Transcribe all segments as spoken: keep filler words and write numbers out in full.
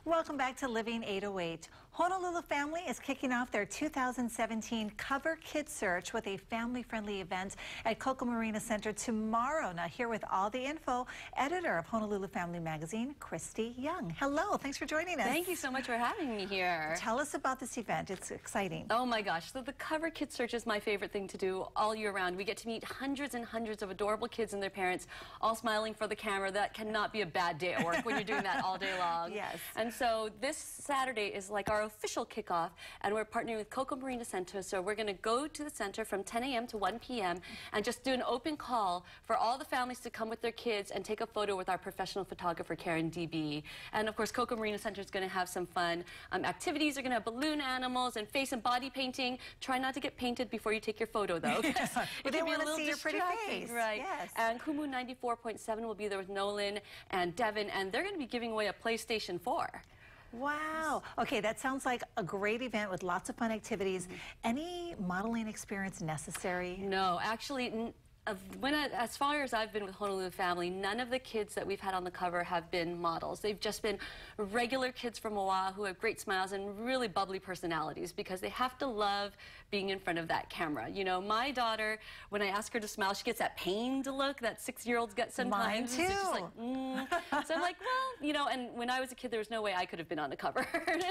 Welcome back to Living eight oh eight. Honolulu Family is kicking off their two thousand seventeen Cover Kid Search with a family-friendly event at Coco Marina Center tomorrow. Now, here with all the info, editor of Honolulu Family Magazine, Christy Young. Hello, thanks for joining us. Thank you so much for having me here. Tell us about this event. It's exciting. Oh my gosh, so the Cover Kid Search is my favorite thing to do all year round. We get to meet hundreds and hundreds of adorable kids and their parents, all smiling for the camera. That cannot be a bad day at work when you're doing that all day long. Yes. And so this Saturday is like our official kickoff, and we're partnering with Coco Marina Center. So we're going to go to the center from ten A M to one P M and just do an open call for all the families to come with their kids and take a photo with our professional photographer, Karen D B. And of course, Coco Marina Center is going to have some fun um, activities. They're going to have balloon animals and face and body painting. Try not to get painted before you take your photo, though. Yeah. It but they want to see your pretty face. Right. Yes. And Kumu ninety-four point seven will be there with Nolan and Devin, and they're going to be giving away a PlayStation four. Wow. Okay, that sounds like a great event with lots of fun activities. Mm-hmm. Any modeling experience necessary? No, actually, n Of when I, as far as I've been with Honolulu Family, none of the kids that we've had on the cover have been models. They've just been regular kids from Oahu who have great smiles and really bubbly personalities because they have to love being in front of that camera. You know, my daughter, when I ask her to smile, she gets that pained look that six-year-olds get sometimes. Mine too. So, like, mm. So I'm like, well, you know, and when I was a kid, there was no way I could have been on the cover.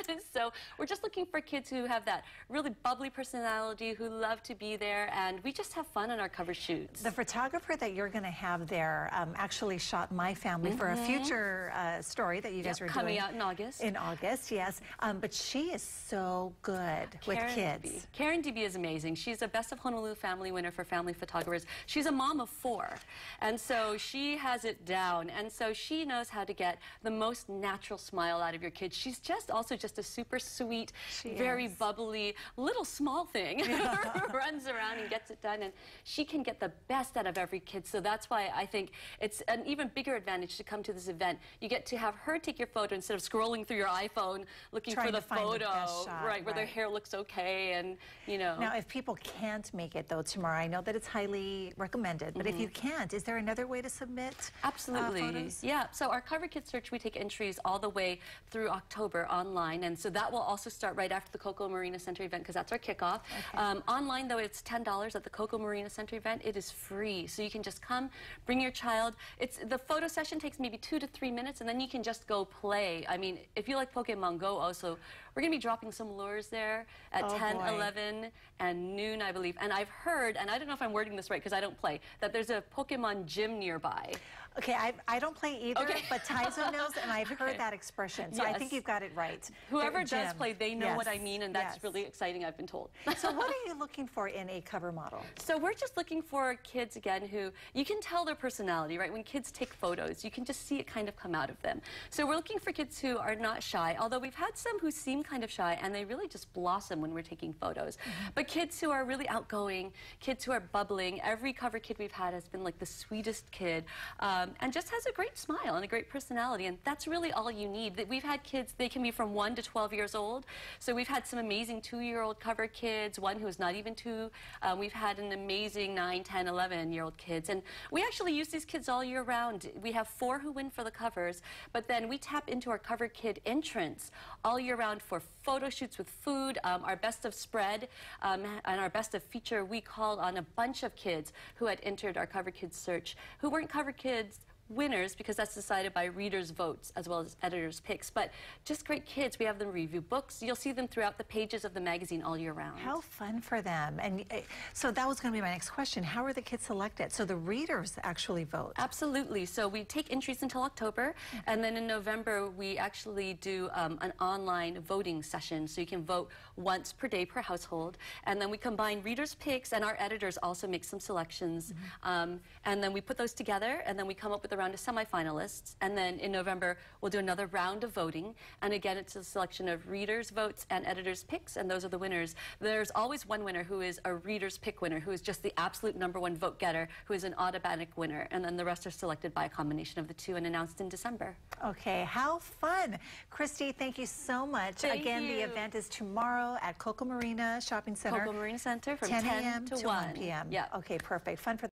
So we're just looking for kids who have that really bubbly personality, who love to be there, and we just have fun on our cover shoots. The photographer that you're going to have there um, actually shot my family mm-hmm. for a future uh, story that you guys yep, were coming doing. out in August. In August, yes. Um, but she is so good with Karen kids. D B. Karen D B is amazing. She's a Best of Honolulu Family winner for family photographers. She's a mom of four, and so she has it down. And so she knows how to get the most natural smile out of your kids. She's just also just a super sweet, she very is. bubbly, little small thing. Yeah. Runs around and gets it done, and she can get the best out of every kid. So that's why I think it's an even bigger advantage to come to this event. You get to have her take your photo instead of scrolling through your iPhone looking Trying for the to find photo, the best shot, right, where right. their hair looks okay, and you know. Now, if people can't make it though tomorrow, I know that it's highly recommended, but mm-hmm. if you can't, is there another way to submit? Absolutely. Uh, photos? Yeah. So our Cover Kid Search, we take entries all the way through October online, and so that will also start right after the Coco Marina Center event because that's our kickoff. Okay. Um, online though, it's ten dollars at the Coco Marina Center event. It is free, so you can just come, bring your child. It's the photo session takes maybe two to three minutes, and then you can just go play. I mean, if you like Pokemon Go, also we're going to be dropping some lures there at oh ten, boy. eleven, and noon, I believe. And I've heard, and I don't know if I'm wording this right because I don't play, that there's a Pokemon gym nearby. Okay, I, I don't play either, okay. but Taizo knows, and I've okay. heard that expression, so yes. I think you've got it right. Whoever Gym. does play, they know yes. what I mean, and that's yes. really exciting, I've been told. So what are you looking for in a cover model? So we're just looking for kids, again, who, you can tell their personality, right? When kids take photos, you can just see it kind of come out of them. So we're looking for kids who are not shy, although we've had some who seem kind of shy, and they really just blossom when we're taking photos. Mm-hmm. But kids who are really outgoing, kids who are bubbling. Every cover kid we've had has been like the sweetest kid, um, and just has a great smile and a great personality, and that's really all you need. We've had kids, they can be from one to twelve years old, so we've had some amazing two-year-old cover kids, one who's not even two. Um, we've had an amazing nine, ten, eleven-year-old kids, and we actually use these kids all year round. We have four who win for the covers, but then we tap into our cover kid entrance all year round for photo shoots with food, um, our best of spread, um, and our best of feature. We called on a bunch of kids who had entered our Cover Kids Search, who weren't cover kids winners because that's decided by readers' votes as well as editors' picks, but just great kids. We have them review books. You'll see them throughout the pages of the magazine all year round. How fun for them. And uh, so that was going to be my next question. How are the kids selected? So the readers actually vote? Absolutely. So we take entries until October, mm-hmm. and then in November we actually do um, an online voting session, so you can vote once per day per household, and then we combine readers' picks, and our editors also make some selections, mm-hmm. um, and then we put those together, and then we come up with a round of semifinalists, and then in November we'll do another round of voting, and again it's a selection of readers' votes and editors' picks, and those are the winners. There's always one winner who is a readers' pick winner, who is just the absolute number one vote getter, who is an automatic winner, and then the rest are selected by a combination of the two and announced in December. Okay, how fun. Christy, thank you so much. Thank Again, you. the event is tomorrow at Coco Marina Shopping Center. Coco Marina Center from ten A M to to one one P M Yeah. Okay, perfect. Fun for